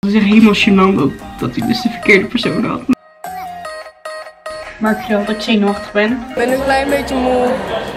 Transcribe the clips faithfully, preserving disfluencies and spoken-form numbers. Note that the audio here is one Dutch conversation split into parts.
Het was echt helemaal gênant dat, dat hij dus de verkeerde persoon had. Maar ik geloof dat ik zenuwachtig ben. Ik ben een klein beetje moe.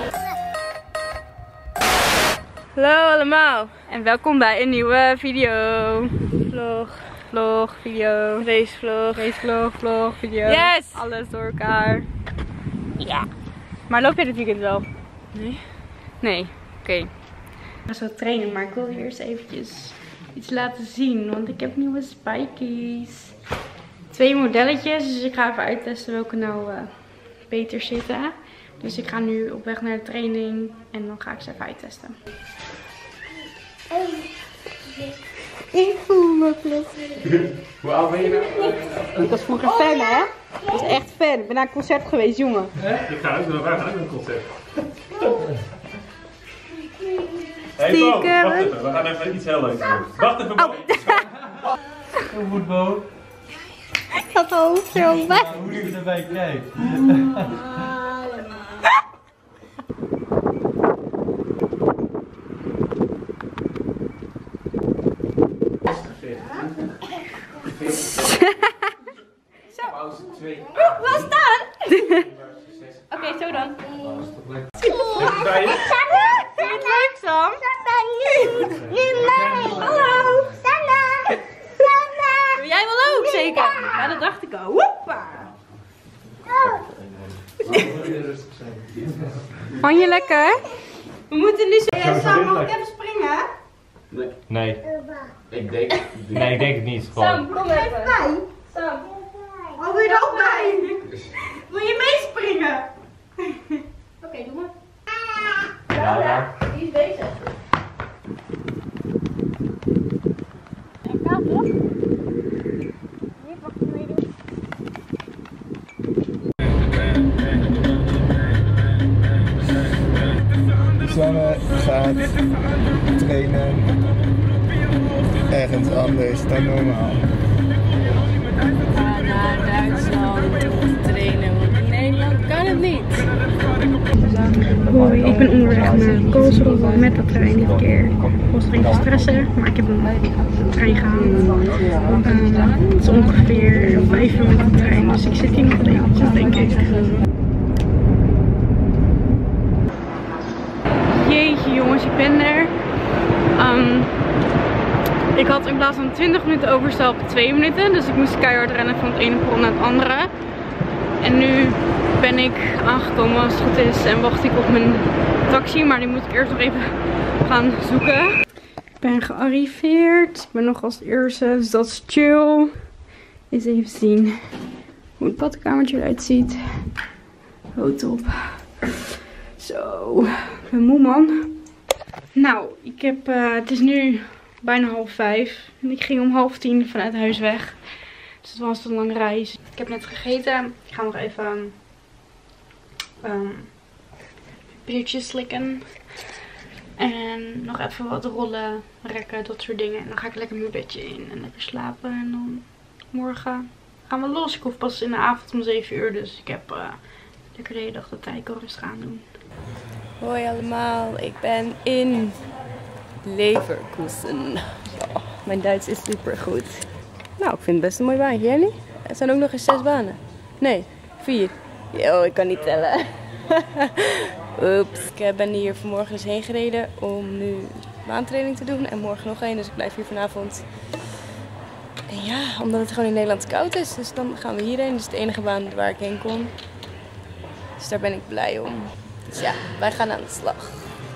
Hallo allemaal. En welkom bij een nieuwe video. Vlog. Vlog, video. Racevlog. Racevlog, vlog, video. Yes! Alles door elkaar. Ja. Maar loop je dit weekend wel? Nee. Nee, oké. Okay. Ik ga zo trainen, maar ik wil eerst eventjes iets laten zien. Want ik heb nieuwe spikies. Twee modelletjes, dus ik ga even uittesten welke nou uh, beter zitten. Dus ik ga nu op weg naar de training en dan ga ik ze even uittesten. Ik voel me plezier. Hoe oud ben je nou? Ik was vroeger fan, hè? Ik was echt fan. Ik ben naar een concert geweest, jongen. Hè? Ik ga ook naar een concert. Hey Bo, wacht even. We gaan even iets heel leuks doen. Wacht even, Bo. Oh. Hoe moet Bo? Ik had mijn hoofd zo bij. Hoe die erbij kijkt. Pauze twee. Wat staan? Oké, okay, zo dan. Bij je? Vind je het leuk, Sam? Hallo. Jij wil ook zeker? Ja, dat dacht ik al. Hoppa. Vond je lekker? We moeten nu zo. Sam, mag ik even springen? Nee. Nee. Ik denk. Nee, ik denk het niet. Gewoon. Sam, kom even. Sam. Oh, wil je er ook bij? Wil je meespringen? Oké, okay, doe maar. Ja, ja. Die is bezig. En kaap op. Niet wat je meedoet. Sanne gaat trainen ergens anders dan normaal. Ga naar Duitsland om te trainen, want in Nederland kan het niet. Hoi, ik ben onderweg naar Karlsruhe met de trein dit keer. Ik was er even stressen, maar ik heb een trein gehaald. Uh, het is ongeveer vijf uur met de trein, dus ik zit hier nog eventjes, denk ik. Jeetje jongens, ik ben er. Um, ik had in plaats van twintig minuten overstel op twee minuten, dus ik moest keihard rennen van het ene perron naar het andere. En nu ben ik aangekomen als het goed is en wacht ik op mijn taxi, maar die moet ik eerst nog even gaan zoeken. Ik ben gearriveerd, ik ben nog als eerste, dus dat is chill. Eens even zien hoe het badkamertje eruit ziet. Oh top. Zo, ik ben moe man. Nou, ik heb, uh, het is nu bijna half vijf en ik ging om half tien vanuit huis weg. Dus het was een lange reis. Ik heb net gegeten. Ik ga nog even um, pilletjes slikken. En nog even wat rollen, rekken, dat soort dingen. En dan ga ik lekker mijn bedje in en lekker slapen. En dan morgen gaan we los. Ik hoef pas in de avond om zeven uur. Dus ik heb uh, lekker de hele dag de tijd. Ik kan rustig aan doen. Hoi allemaal, ik ben in Leverkusen. Oh, mijn Duits is super goed. Nou, ik vind het best een mooi baantje, jullie? Er zijn ook nog eens zes banen. Nee, vier. Yo, ik kan niet tellen. Oeps. Ik ben hier vanmorgen dus heen gereden om nu baantraining te doen. En morgen nog één, dus ik blijf hier vanavond. En ja, omdat het gewoon in Nederland koud is. Dus dan gaan we hierheen. Dus de enige baan waar ik heen kon. Dus daar ben ik blij om. Dus ja, wij gaan aan de slag.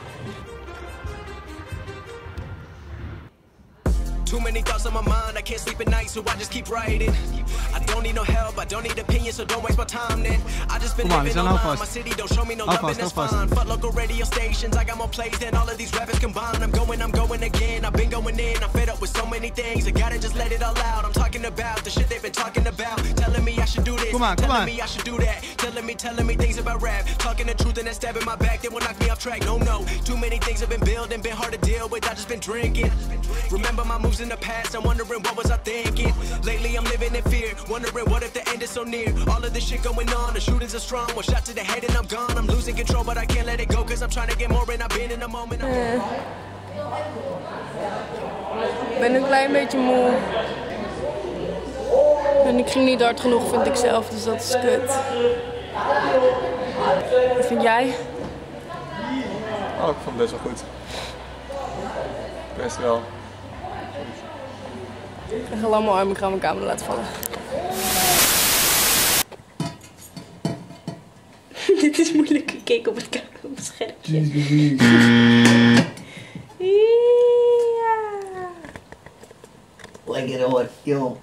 Too many thoughts on my mind, I can't sleep at night, so I just keep writing. I don't need no help, I don't need opinions, so don't waste my time then. I just been living online, my city don't show me no love and that's fine. Fuck local radio stations, I got more plays than all of these rappers combined. I'm going, I'm going again, I've been going in, I'm fed up with so many things. I gotta just let it all out, I'm talking about the shit they've been talking about. Telling me I should do this, come on, come telling on. me I should do that. Telling me, telling me things about rap. Talking the truth and then stabbing my back, they will knock me off track. No, no, too many things have been building, been hard to deal with, I just been drinking. Remember my moves in the past, I'm wondering what was I thinking. Lately I'm living in fear, wondering what if the end is so near. All of this shit going on, the shootings are strong. One shot to the head and I'm gone. I'm losing control but I can't let it go, cause I'm trying to get more and I've been in the moment. uh, Ik ben een klein beetje moe. ging niet hard genoeg, vind ik zelf, dus dat is kut. Wat vind jij? Oh, ik vond het best wel goed. Best wel. Ik ga allemaal arm, ik ga mijn camera laten vallen. Dit is moeilijk gekeken op het, op het schermpje. Ja. Lekker hoor, joh.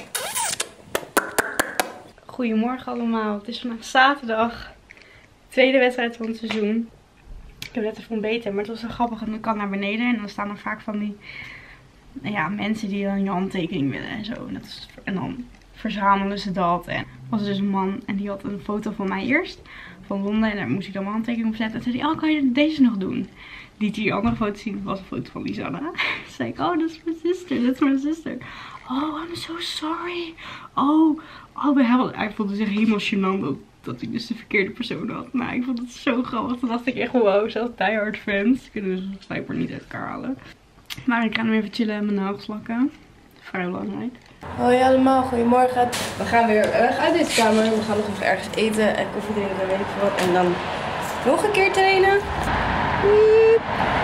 Goedemorgen allemaal, het is vandaag zaterdag. Tweede wedstrijd van het seizoen. Ik heb net even ontbeten, maar het was zo grappig. En dan kan naar beneden en dan staan er vaak van die ja, mensen die dan je handtekening willen en zo. En, dat is, en dan verzamelen ze dat. En er was dus een man en die had een foto van mij eerst. Van Londen en daar moest ik dan mijn handtekening op zetten. En zei hij, oh kan je deze nog doen? Liet hij die andere foto zien, dat was een foto van Lisanne. Toen zei ik, oh dat is mijn zuster, dat is mijn zuster. Oh, I'm so sorry. Oh, oh hij, hij voelde zich helemaal gênant ook dat ik dus de verkeerde persoon had. Nou, ik vond het zo grappig. Toen dacht ik echt, wow, zelfs diehard fans kunnen dus blijkbaar niet uit elkaar halen. Maar ik ga nu even chillen en mijn nagels lakken. Vrij belangrijk. Hoi allemaal, goedemorgen. We gaan weer weg uit deze kamer. We gaan nog even ergens eten en koffie drinken en weet ik wat. En dan nog een keer trainen. Wiep.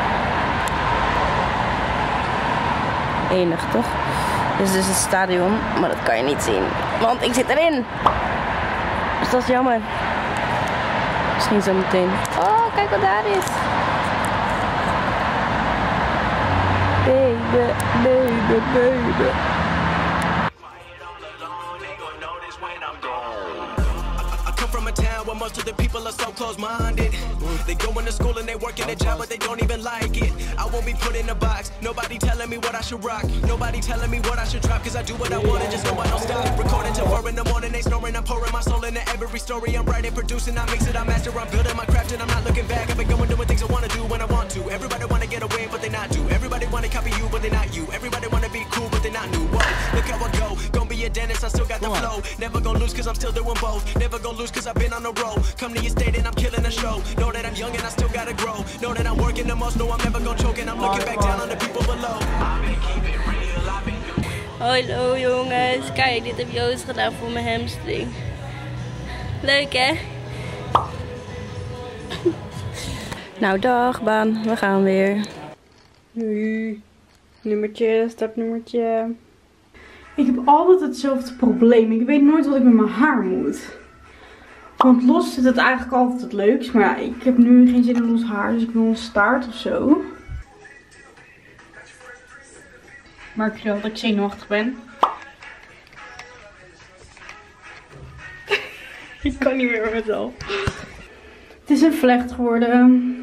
Enig, toch? Dit is dus het stadion, maar dat kan je niet zien. Want ik zit erin. Dus dat is jammer. Misschien zo meteen. Oh, kijk wat daar is. Baby, baby, baby. Where most of the people are so close-minded. They go into school and they work in a job but they don't even like it. I won't be put in a box. Nobody telling me what I should rock. Nobody telling me what I should drop. Cause I do what I want and just know I don't stop. Recording till four in the morning, they snoring. I'm pouring my soul into every story. I'm writing, producing, I mix it, I master. I'm building my craft and I'm not looking back. I've been going doing things I wanna do when I want to. Everybody wanna get away but they not do. Everybody wanna copy you but they not you. Everybody wanna be cool but they not new. Whoa, look how I go. Gonna be a dentist, I still got the flow. Never gonna lose cause I'm still doing both. Never gonna lose cause I've been on the road. Come to your state and I'm killing the show. Know that I'm young and I still gotta grow. Know that I'm working the most. No, I'm never gonna choke and I'm looking back down on the people below. Hallo jongens, kijk, dit heb Joost gedaan voor mijn hamstring. Leuk hè? Nou dag baan, we gaan weer. Nu, nummertje, stapnummertje. Ik heb altijd hetzelfde probleem. Ik weet nooit wat ik met mijn haar moet. Want los zit het eigenlijk altijd het leukst. Maar ja, ik heb nu geen zin in los haar. Dus ik wil een staart of zo. Maar ik wil dat ik zenuwachtig ben. Ik kan niet meer met mezelf. Het is een vlecht geworden.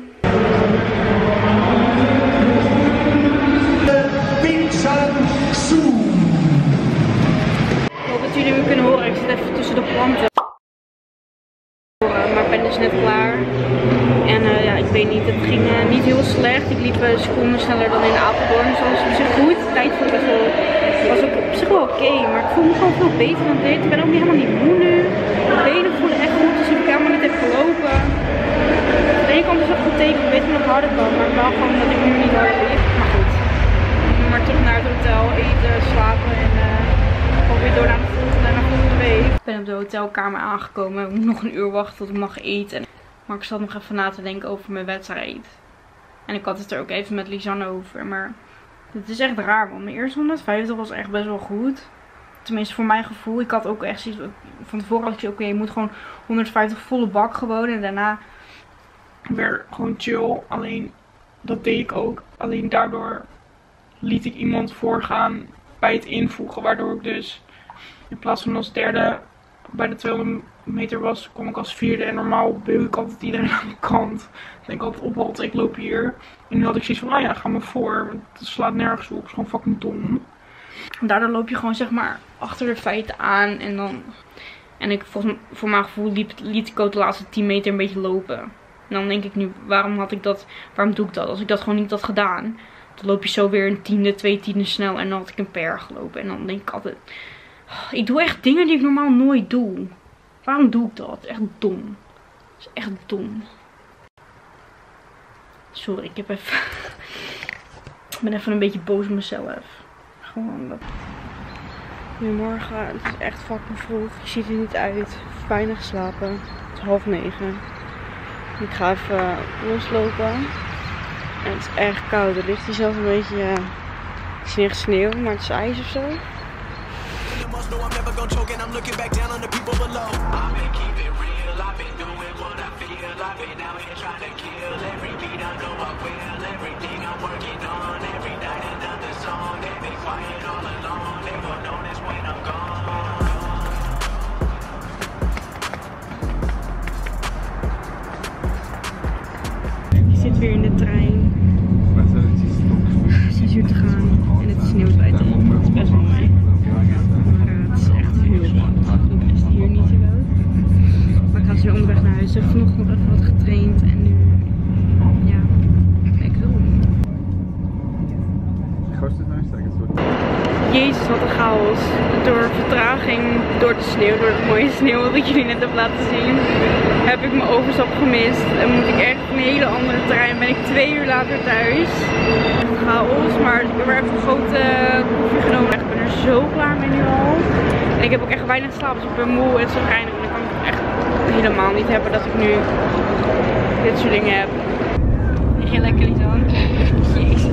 Ik hoop dat jullie me kunnen horen. Ik zit even tussen de planten. Maar ik ben dus net klaar. En uh, ja, ik weet niet, het ging uh, niet heel slecht. Ik liep uh, seconden sneller dan in Apeldoorn. Dus alles op zich goed. De tijd voelde best wel, was ook op zich wel oké. Okay, maar ik voel me gewoon veel beter dan dit. Ik ben ook niet helemaal niet moe nu. Mijn benen voelen echt goed, dus ik helemaal niet heb gelopen. Aan de ene kant is dat goed teken, ik weet dat ik nog harder kan. Maar wel gewoon dat ik nu niet hard liep. Maar goed. Maar terug naar het hotel, eten, slapen en uh, gewoon weer door naar de volgende en naar de volgende week. Ik ben op de hotelkamer aangekomen. Ik moet nog een uur wachten tot ik mag eten. Maar ik zat nog even na te denken over mijn wedstrijd. En ik had het er ook even met Lisanne over. Maar het is echt raar, want mijn eerste honderdvijftig was echt best wel goed. Tenminste voor mijn gevoel. Ik had ook echt zoiets van tevoren had ik oké, okay, je moet gewoon honderdvijftig volle bak gewoon. En daarna weer gewoon chill. Alleen dat deed ik ook. Alleen daardoor liet ik iemand voorgaan bij het invoegen. Waardoor ik dus in plaats van als derde bij de tweehonderd meter was, kom ik als vierde. En normaal beul ik altijd iedereen aan de kant. Dan denk ik altijd opwalte, ik loop hier. En nu had ik zoiets van, nou ja, ga maar voor. Het slaat nergens op, het is gewoon fucking dom. En daardoor loop je gewoon zeg maar achter de feiten aan. En dan, en ik volgens voor mijn gevoel liep, liet ik ook de laatste tien meter een beetje lopen. En dan denk ik nu, waarom had ik dat, waarom doe ik dat? Als ik dat gewoon niet had gedaan, dan loop je zo weer een tiende, twee tienden snel. En dan had ik een per gelopen. En dan denk ik altijd, ik doe echt dingen die ik normaal nooit doe. Waarom doe ik dat? Echt dom. Dat is echt dom. Sorry, ik heb even... ik ben even een beetje boos op mezelf. Gewoon dat... Goedemorgen, het is echt fucking vroeg. Je ziet er niet uit. Bijna geslapen. Het is half negen. Ik ga even loslopen. En het is echt koud. Er ligt hier zelfs een beetje, ja, het is niet echt sneeuw, maar het is ijs of zo. Ik zit weer in de trein. zes uur te gaan en het sneeuwt buiten. Het is best wel mooi. Maar uh, het is echt heel koud. Het is hier niet zo koud. Maar ik ga zo onderweg naar huis. Ik heb vanochtend nog even wat getraind en nu, ja, lekker doen. Jezus, wat een chaos. Door vertraging, door de sneeuw, door het mooie sneeuw wat ik jullie net heb laten zien, heb ik mijn overstap gemist. En moet ik echt een hele andere trein. Ben ik twee uur later thuis. Chaos, maar ik heb weer even een grote koffie genomen. Ik ben er zo klaar mee nu al. En ik heb ook echt weinig geslapen, dus ik ben moe en zo reinig. En dan kan ik het echt helemaal niet hebben dat ik nu dit soort dingen heb. Lig je lekker, Lisan? Jezus.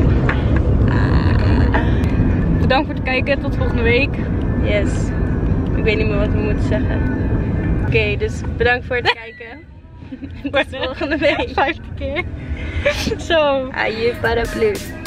Bedankt voor het kijken, tot volgende week. Yes. Ik weet niet meer wat we moeten zeggen. Oké, okay, dus bedankt voor het kijken. Tot volgende week. Vijfde keer. Zo. Aje paraplu.